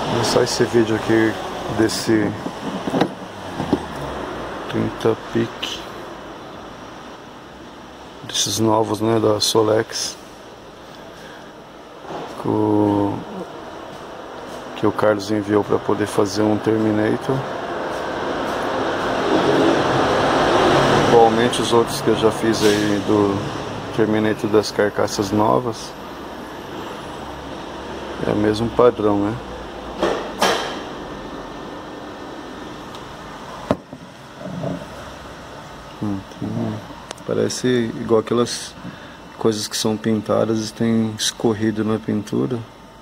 Só esse vídeo aqui desse 30 pique desses novos, né, da Solex, que o Carlos enviou para poder fazer um Terminator. Igualmente os outros que eu já fiz aí do Terminator das carcaças novas, é o mesmo padrão, né? Parece igual aquelas coisas que são pintadas e tem escorrido na pintura.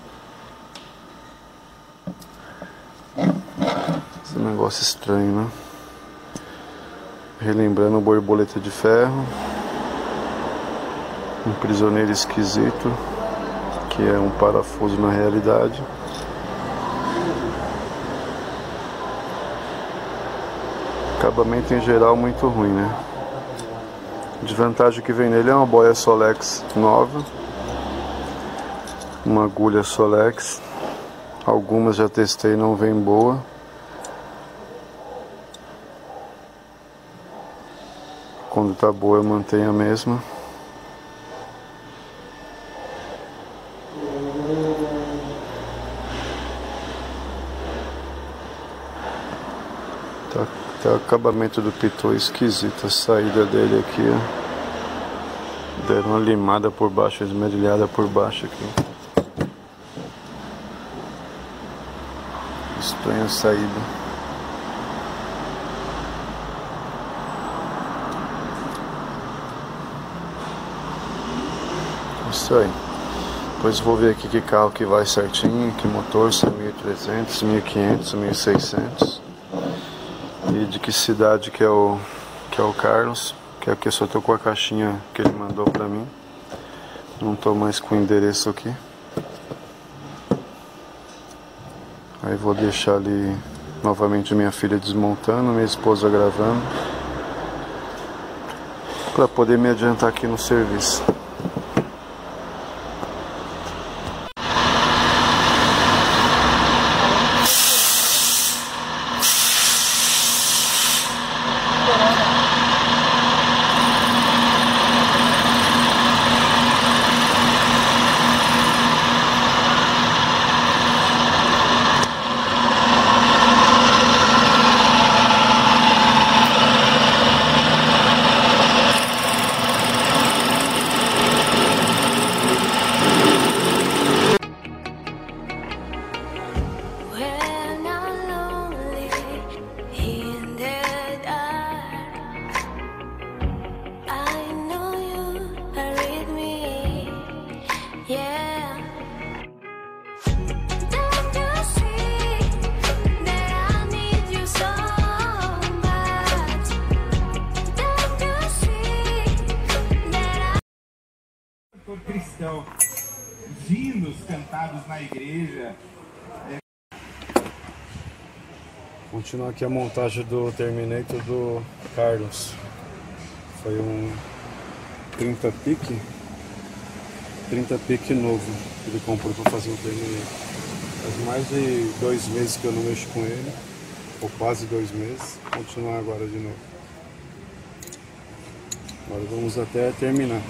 Esse negócio estranho, né? Relembrando o Borboleta de Ferro, um prisioneiro esquisito, que é um parafuso na realidade. Acabamento em geral muito ruim, né? A desvantagem que vem nele é uma boia Solex nova, uma agulha Solex. Algumas já testei, não vem boa. Quando tá boa eu mantenho a mesma. Tá o acabamento do pitô esquisito, a saída dele aqui, ó. Deram uma limada por baixo, esmerilhada por baixo aqui. Estranha saída. Isso aí. Depois vou ver aqui que carro que vai certinho, que motor, se é 1300, 1500, 1600. E de que cidade que é o Carlos, que aqui eu só tô com a caixinha que ele mandou pra mim. Não tô mais com o endereço aqui. Aí vou deixar ali novamente minha filha desmontando, minha esposa gravando, pra poder me adiantar aqui no serviço. Cristão, os hinos cantados na igreja. Continuar aqui a montagem do Terminator do Carlos. Foi um 30 pique novo que ele comprou para fazer o Terminator. Faz mais de 2 meses que eu não mexo com ele, ou quase 2 meses. Continuar agora de novo. Agora vamos até terminar.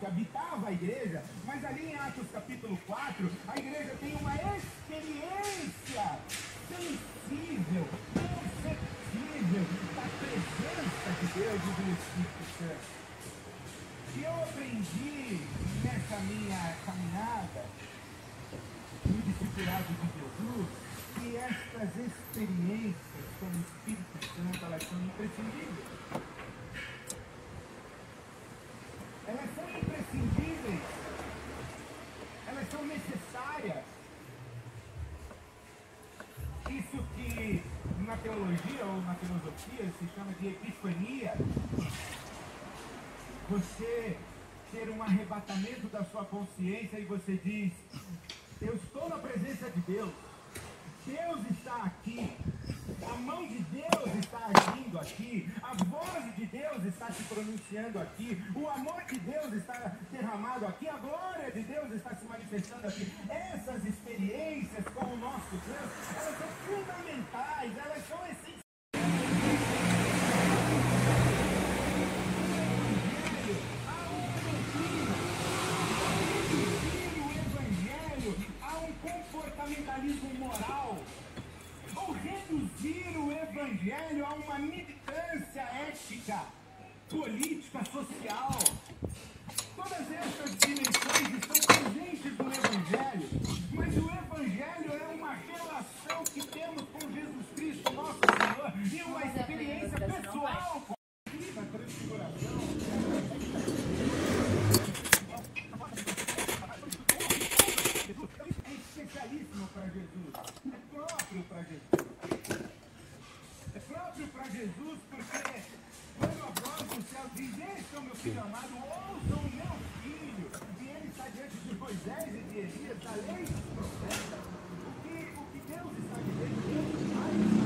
que habitava a igreja, mas ali em Atos capítulo 4, a igreja tem uma experiência sensível, perceptível da presença de Deus e do Espírito Santo. E eu aprendi nessa minha caminhada no discipulado de Jesus que estas experiências com o Espírito Santo, elas são imprescindíveis. Elas são imprescindíveis. Elas são necessárias. Isso que na teologia ou na filosofia se chama de epifania. Você ter um arrebatamento da sua consciência e você diz: eu estou na presença de Deus. Deus está aqui. A mão de Deus está agindo aqui. A voz de Deus está se pronunciando aqui. O amor de Deus está derramado aqui. A glória de Deus está se manifestando aqui. Essas experiências com o nosso Deus, elas são fundamentais, elas são essenciais. Comportamentalismo moral, ou reduzir o evangelho a uma militância ética, política, social. Todas essas dimensões estão presentes no evangelho, mas o evangelho é uma relação que temos com Jesus Cristo, nosso Senhor, e uma experiência pessoal com a transfiguração. Especialíssimo para Jesus, é próprio para Jesus. É próprio para Jesus porque quando a voz do céu diz: este é o meu filho amado, ouçam o meu filho, e ele está diante de Moisés e de Elias, da lei dos profetas. O que Deus está dizendo, Deus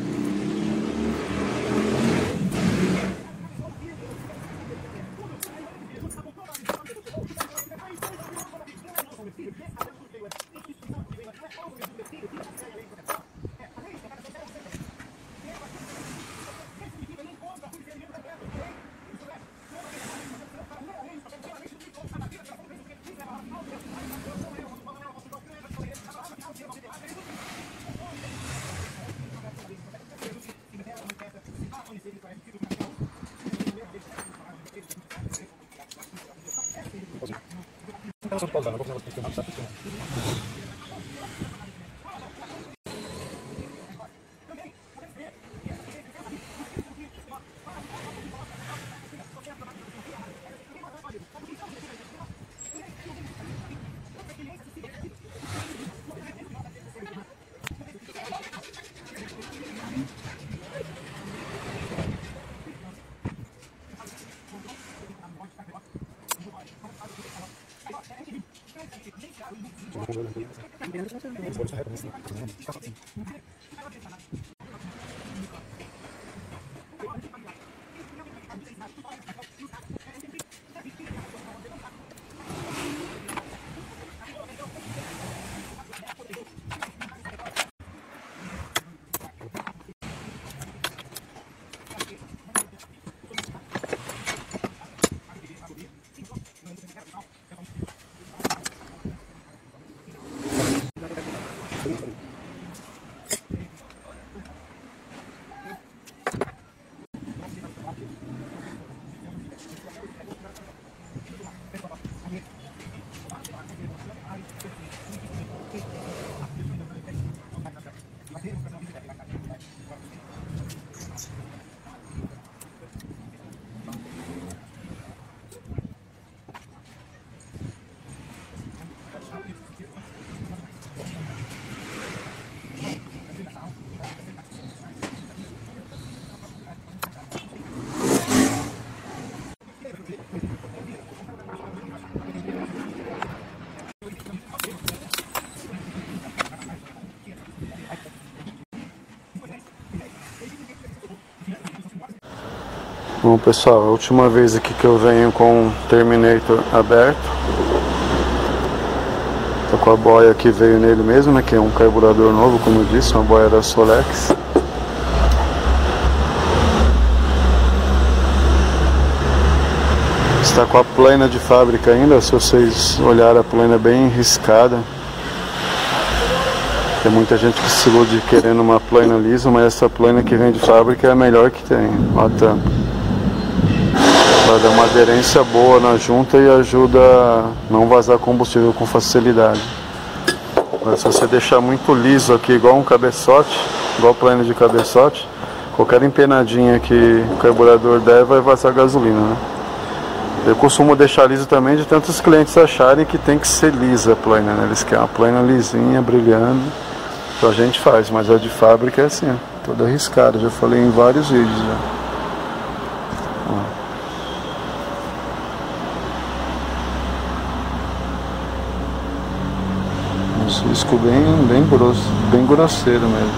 Bom pessoal, a última vez aqui que eu venho com o Terminator aberto. Tô com a boia que veio nele mesmo, né, que é um carburador novo, como eu disse, uma boia da Solex. Está com a plana de fábrica ainda, se vocês olharem a plana bem riscada. Tem muita gente que se ilude querendo uma plana lisa, mas essa plana que vem de fábrica é a melhor que tem. Olha a tampa. Ela dá uma aderência boa na junta e ajuda a não vazar combustível com facilidade. Mas se você deixar muito liso aqui, igual um cabeçote, igual plana de cabeçote, qualquer empenadinha que o carburador der vai vazar gasolina, né? Eu costumo deixar liso também de tantos clientes acharem que tem que ser lisa a plana, né? Eles querem uma plana lisinha, brilhando. Então a gente faz, mas a de fábrica é assim, ó, toda arriscada. Já falei em vários vídeos já. Um risco bem grosso, bem grosseiro mesmo.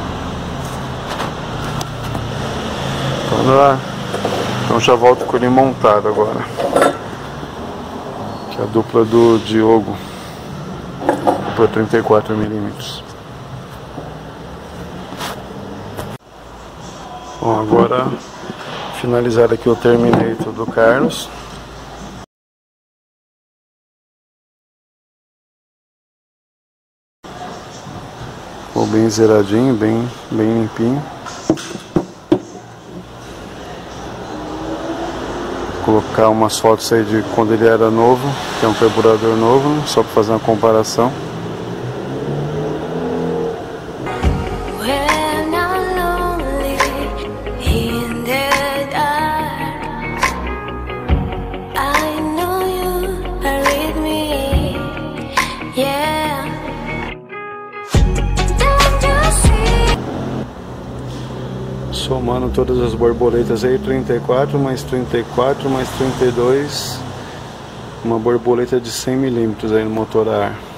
Então já volto com ele montado agora. Que é a dupla do Diogo, dupla 34 mm. Bom, agora finalizar aqui o Terminator do Carlos. Ficou bem zeradinho, bem limpinho. Vou colocar umas fotos aí de quando ele era novo, que é um carburador novo, né? Só para fazer uma comparação. Somando todas as borboletas aí, 34 mais 34 mais 32, uma borboleta de 100 mm aí no motor a ar.